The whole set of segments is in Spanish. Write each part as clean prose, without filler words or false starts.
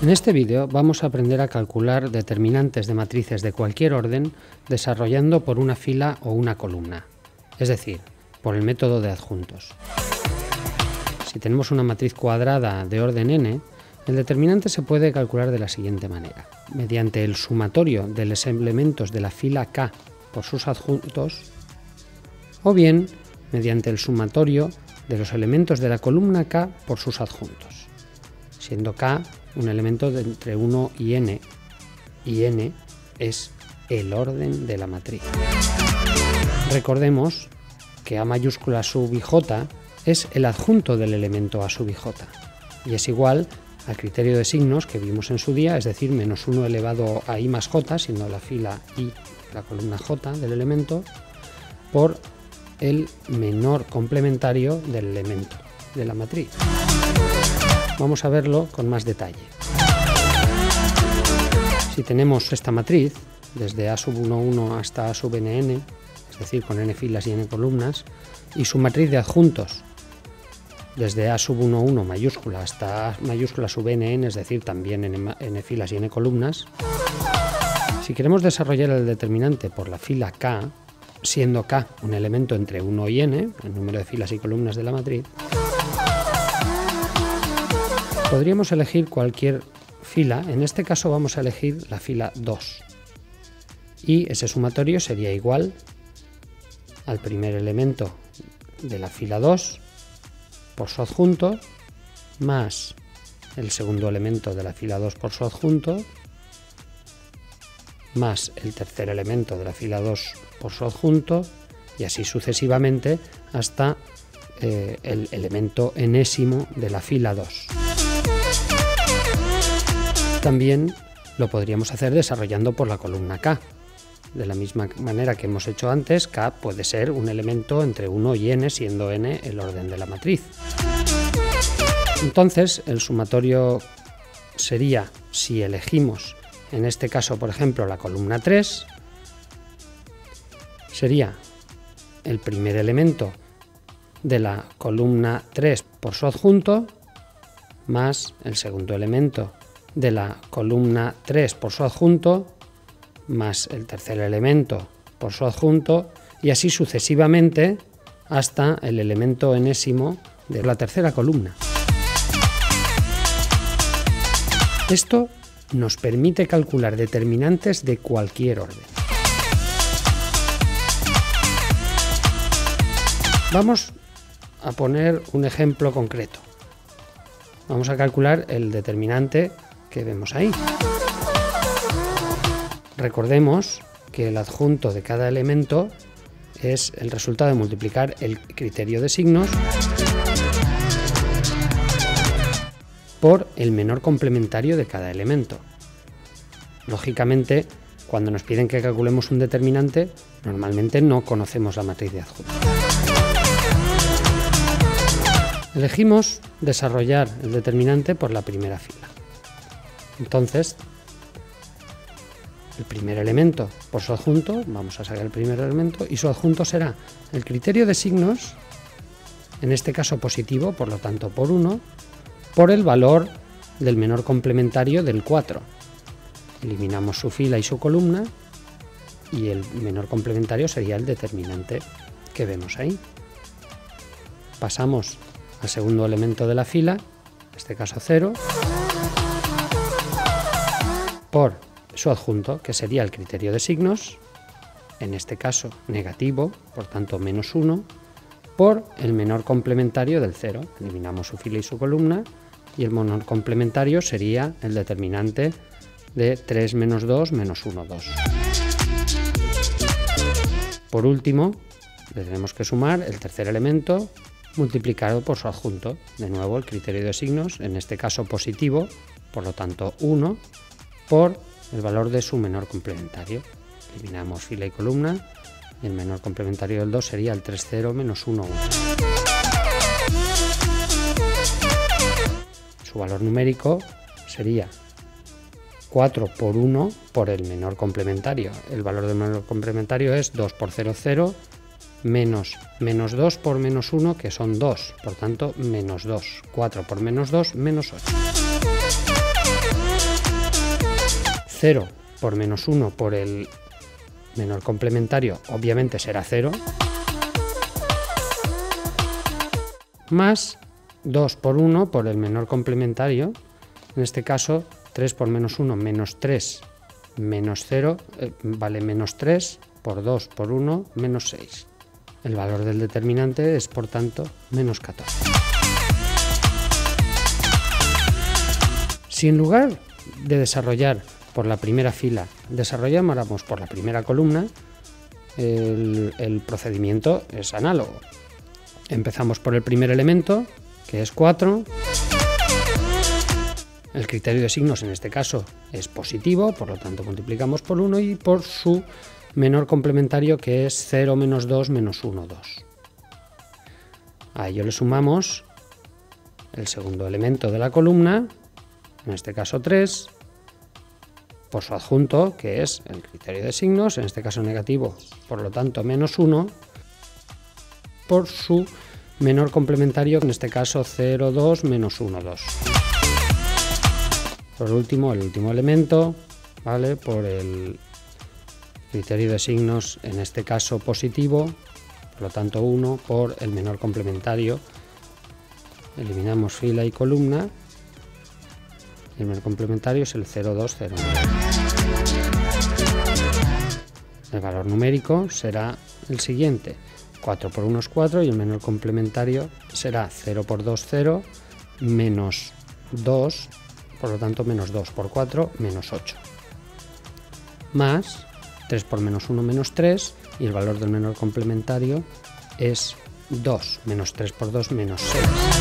En este vídeo vamos a aprender a calcular determinantes de matrices de cualquier orden desarrollando por una fila o una columna, es decir, por el método de adjuntos. Si tenemos una matriz cuadrada de orden n, el determinante se puede calcular de la siguiente manera. Mediante el sumatorio de los elementos de la fila k por sus adjuntos, o bien mediante el sumatorio de los elementos de la columna k por sus adjuntos, siendo k un elemento de entre 1 y n es el orden de la matriz. Recordemos que a mayúscula sub i j es el adjunto del elemento a sub i j y es igual al criterio de signos que vimos en su día, es decir, menos 1 elevado a i más j, siendo la fila i la columna j del elemento, por el menor complementario del elemento de la matriz. Vamos a verlo con más detalle. Si tenemos esta matriz, desde A sub 1, 1 hasta A sub nn, es decir, con n filas y n columnas, y su matriz de adjuntos, desde A sub 1, 1 mayúscula hasta A mayúscula sub nn, es decir, también n filas y n columnas, si queremos desarrollar el determinante por la fila k, siendo k un elemento entre 1 y n, el número de filas y columnas de la matriz, podríamos elegir cualquier fila. En este caso vamos a elegir la fila 2 y ese sumatorio sería igual al primer elemento de la fila 2 por su adjunto más el segundo elemento de la fila 2 por su adjunto más el tercer elemento de la fila 2 por su adjunto y así sucesivamente hasta el elemento enésimo de la fila 2. También lo podríamos hacer desarrollando por la columna k. De la misma manera que hemos hecho antes, k puede ser un elemento entre 1 y n, siendo n el orden de la matriz. Entonces, el sumatorio sería, si elegimos, en este caso, por ejemplo, la columna 3, sería el primer elemento de la columna 3 por su adjunto, más el segundo elemento de la columna 3 por su adjunto, más el tercer elemento por su adjunto, y así sucesivamente hasta el elemento enésimo de la tercera columna. Esto nos permite calcular determinantes de cualquier orden. Vamos a poner un ejemplo concreto. Vamos a calcular el determinante que vemos ahí. Recordemos que el adjunto de cada elemento es el resultado de multiplicar el criterio de signos por el menor complementario de cada elemento. Lógicamente, cuando nos piden que calculemos un determinante, normalmente no conocemos la matriz de adjuntos. Elegimos desarrollar el determinante por la primera fila. Entonces, el primer elemento por su adjunto, vamos a sacar el primer elemento, y su adjunto será el criterio de signos, en este caso positivo, por lo tanto por 1, por el valor del menor complementario del 4. Eliminamos su fila y su columna, y el menor complementario sería el determinante que vemos ahí. Pasamos al segundo elemento de la fila, en este caso 0, por su adjunto, que sería el criterio de signos, en este caso negativo, por tanto menos 1, por el menor complementario del 0. Eliminamos su fila y su columna, y el menor complementario sería el determinante de 3 menos 2 menos 1, 2. Por último, le tenemos que sumar el tercer elemento multiplicado por su adjunto, de nuevo el criterio de signos, en este caso positivo, por lo tanto 1, por el valor de su menor complementario. Eliminamos fila y columna, y el menor complementario del 2 sería el 3, 0 menos 1, 1. Su valor numérico sería 4 por 1 por el menor complementario. El valor del menor complementario es 2 por 0, 0, menos 2 por menos 1, que son 2, por tanto menos 2. 4 por menos 2, menos 8. 0 por menos 1 por el menor complementario obviamente será 0, más 2 por 1 por el menor complementario, en este caso 3 por menos 1 menos 3 menos 0 vale menos 3 por 2 por 1 menos 6. El valor del determinante es por tanto menos 14. Si en lugar de desarrollar por la primera fila desarrolláramos por la primera columna, el procedimiento es análogo. Empezamos por el primer elemento, que es 4. El criterio de signos en este caso es positivo, por lo tanto multiplicamos por 1 y por su menor complementario, que es 0 menos 2 menos 1, 2. A ello le sumamos el segundo elemento de la columna, en este caso 3, por su adjunto, que es el criterio de signos, en este caso negativo, por lo tanto menos 1, por su menor complementario, en este caso 0, 2, menos 1, 2. Por último, el último elemento, ¿vale? Por el criterio de signos, en este caso positivo, por lo tanto 1, por el menor complementario. Eliminamos fila y columna. Y el menor complementario es el 0, 2, 0, 9. El valor numérico será el siguiente. 4 por 1 es 4 y el menor complementario será 0 por 2, 0, menos 2, por lo tanto menos 2 por 4, menos 8. Más 3 por menos 1, menos 3, y el valor del menor complementario es 2, menos 3 por 2, menos 6.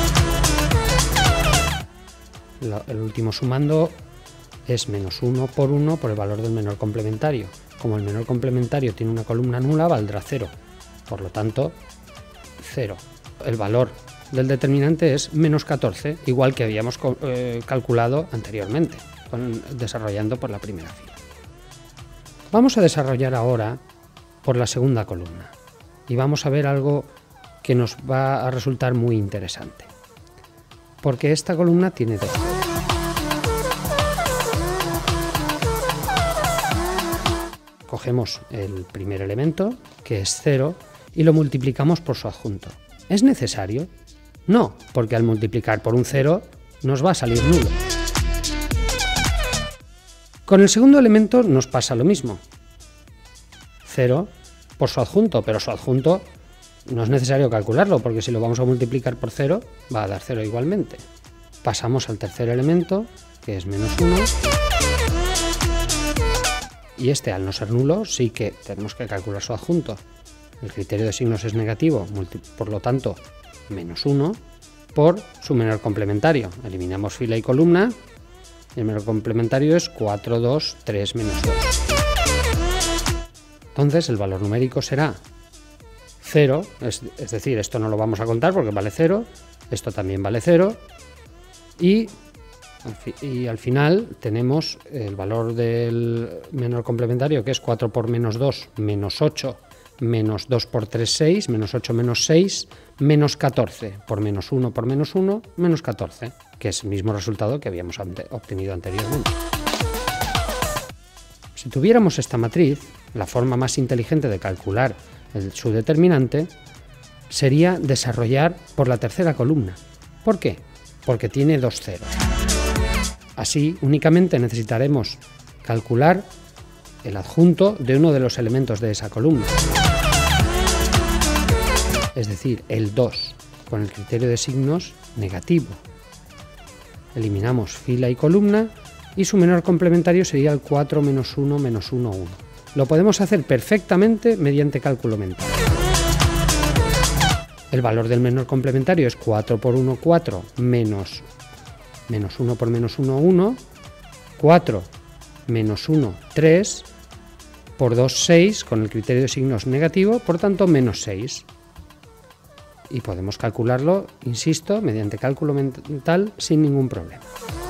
El último sumando es menos 1 por 1 por el valor del menor complementario. Como el menor complementario tiene una columna nula, valdrá 0. Por lo tanto, 0. El valor del determinante es menos 14, igual que habíamos calculado anteriormente, desarrollando por la primera fila. Vamos a desarrollar ahora por la segunda columna y vamos a ver algo que nos va a resultar muy interesante, porque esta columna tiene 2 ceros. Cogemos el primer elemento, que es 0, y lo multiplicamos por su adjunto. ¿Es necesario? No, porque al multiplicar por un 0 nos va a salir nulo. Con el segundo elemento nos pasa lo mismo. 0 por su adjunto, pero su adjunto no es necesario calcularlo, porque si lo vamos a multiplicar por 0, va a dar 0 igualmente. Pasamos al tercer elemento, que es menos 1. Y este, al no ser nulo, sí que tenemos que calcular su adjunto. El criterio de signos es negativo, por lo tanto, menos 1 por su menor complementario. Eliminamos fila y columna. El menor complementario es 4, 2, 3, menos 2. Entonces, el valor numérico será 0, es decir, esto no lo vamos a contar porque vale 0, esto también vale 0, y al final tenemos el valor del menor complementario, que es 4 por menos 2, menos 8, menos 2 por 3, 6, menos 8, menos 6, menos 14, por menos 1 por menos 1, menos 14, que es el mismo resultado que habíamos obtenido anteriormente. Si tuviéramos esta matriz, la forma más inteligente de calcular su determinante sería desarrollar por la tercera columna. ¿Por qué? Porque tiene 2 ceros. Así, únicamente necesitaremos calcular el adjunto de uno de los elementos de esa columna, es decir, el 2, con el criterio de signos negativo. Eliminamos fila y columna y su menor complementario sería el 4 menos 1 menos 1, 1. Lo podemos hacer perfectamente mediante cálculo mental. El valor del menor complementario es 4 por 1, 4, menos 1 por menos 1, 1, 4 menos 1, 3, por 2, 6, con el criterio de signos negativo, por tanto menos 6. Y podemos calcularlo, insisto, mediante cálculo mental sin ningún problema.